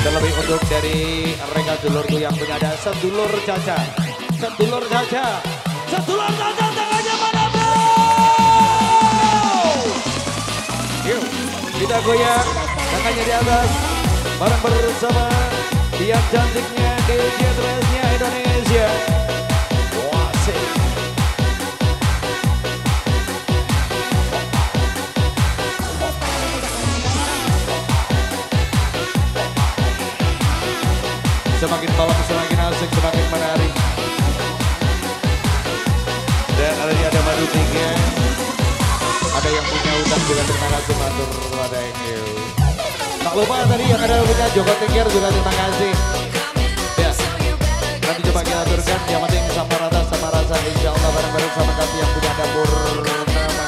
Terlebih untuk dari mereka dulurku yang punya ada sedulur Caca. Sedulur Caca. Sedulur Caca tangannya mana bro? Yuk kita goyang tangannya di atas. Bareng bersama yang cantiknya DJ Dressnya Indonesia. Wasik. Semakin malam semakin asik, semakin menarik. Dan ada madu tiga. Ada yang punya utang juga, terima kasih matur pada you. Tak lupa tadi yang ada punya Joko Tingkir juga terima kasih. Ya, nanti coba kita aturkan. Yang penting sama rasa insya Allah bareng-bareng sama kami yang punya dapur Purnama.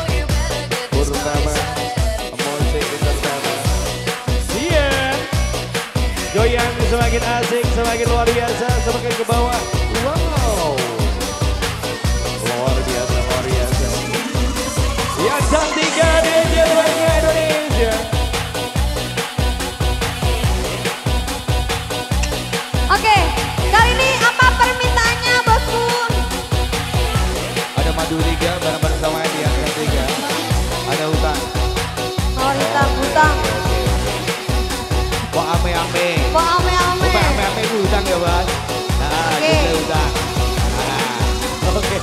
Musik bersama. Siap. Goyang semakin asik, semakin luar biasa, semakin ke bawah. Wow. Luar biasa, luar biasa. Yang cantik DJ Dressnya Indonesia. Oke, kali ini apa permintaannya bosku? Ada madu tiga, bareng-bareng sama dia yang tiga. Ada utang. Oh, utang. Kok ame-ame? Kok ame-ame? Kok ame-ame itu utang ya Bas? Nah, juga utang. Nah, oke.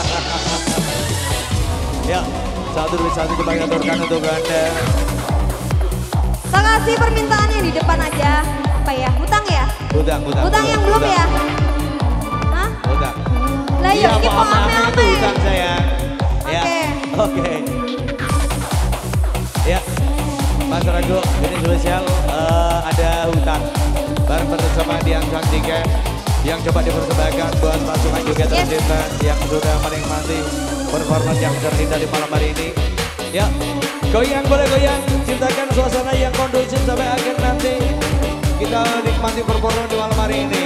Ya, satu demi satu coba kita aturkan untuk Anda. Saya kasih permintaan yang di depan aja. Apa ya? Hutang ya? Hutang yang belum ya? Hah? Hutang. Lah yuk, ini kok ame-ame? Itu hutang sayang. Ya, oke. Ya, Mas Rago, ini spesial ada hutang. Bareng bersama Dian Cantika yang coba dipersembahkan buat pasukan juga tercinta yang sudah menikmati performance yang terindah di malam hari ini. Ya, goyang boleh goyang, ciptakan suasana yang kondusif sampai akhir nanti. Kita nikmati performance di malam hari ini.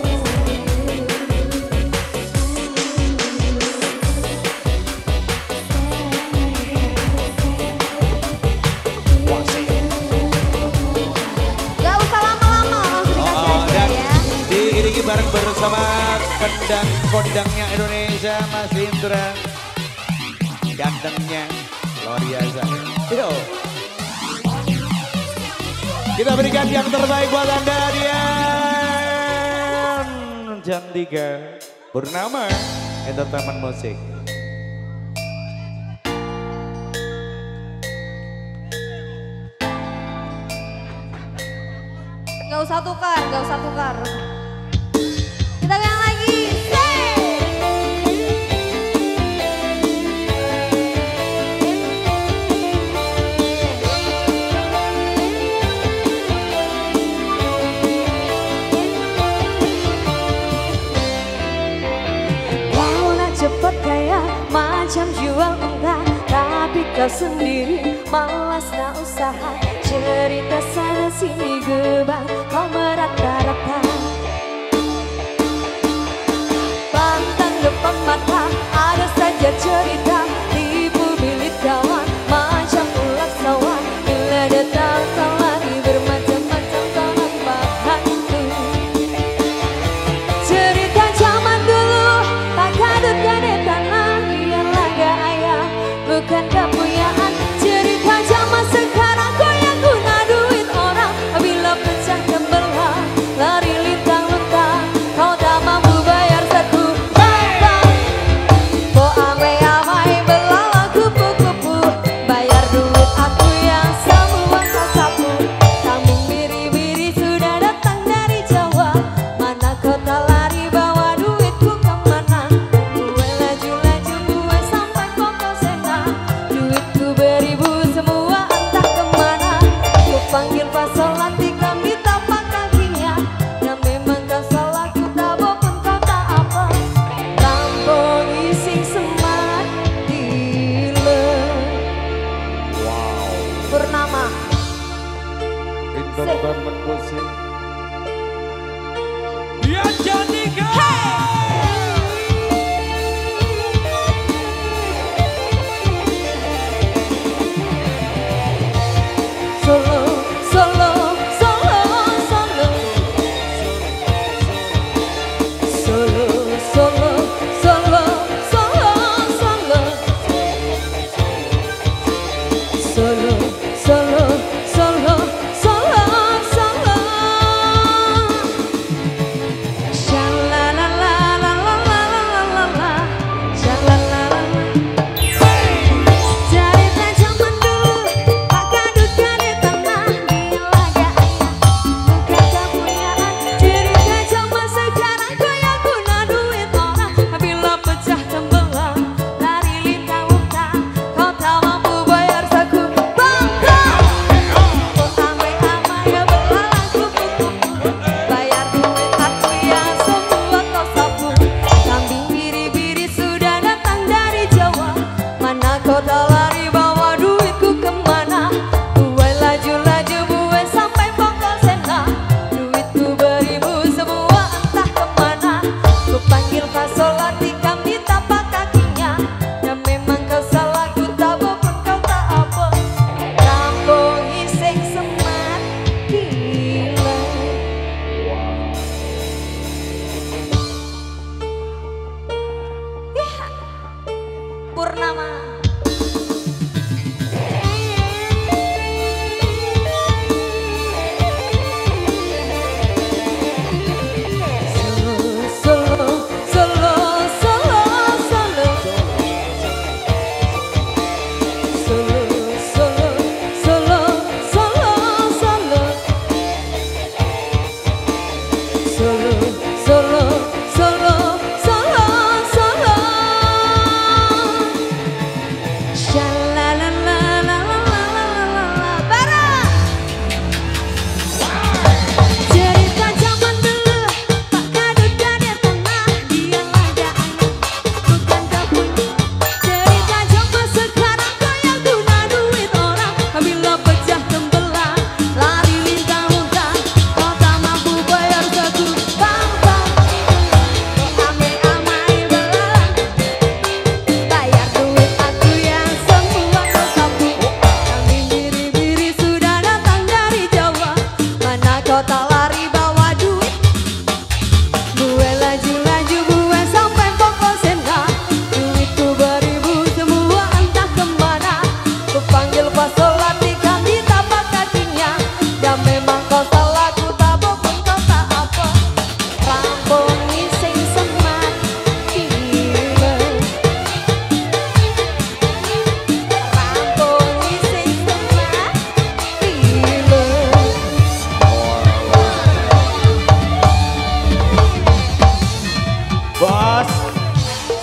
Gak usah lama-lama, langsung dikasih aja ya. Diiringi bareng bersama kondangnya Indonesia, Mas Indra. Gantengnya, luar biasa. Yo. Kita berikan yang terbaik buat Anda, Dian Cantika Purnama Entertainment Musik. Gak usah tukar. Kita yang lagi. Cepet kayak macam jual enggak, tapi kau sendiri malas tak usaha. Cerita sana sini gebang, kau merata-rata. Pantang depan mata, ada saja cerita. Tipu bilik kawan, macam ulat sawan. Bila datang kau lari bermacam-macam kau nampak hantu. Cerita zaman dulu, tak kadut gade tanah, biarlah gak ayah, bukan kepunyaan. Cerita zaman sekarang, kau yang guna duit orang. Bila pecah kebelah, lari lintang-lintang, kau tak mampu bayar satu batang. Bo amai-amai belalang kupu-kupu, bayar duit aku yang semua kau sapu. Kamu biri-biri sudah datang dari Jawa, mana kau tak lari bawa duitku kemana. Gue laju-laju gue sampai koko senang, duitku beribu semua entah kemana. Ku panggil pas sholat tikam di tapak kakinya, dan memang kau salah ku tak bohong kau tak apa. Lampung isi semat dile. Wow. Purnama. Entertainment Musik. Dian Cantika. Solo, solo, solo, solo.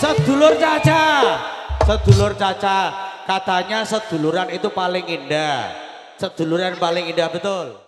Sedulur Caca. Sedulur Caca. Katanya seduluran itu paling indah. Seduluran paling indah betul.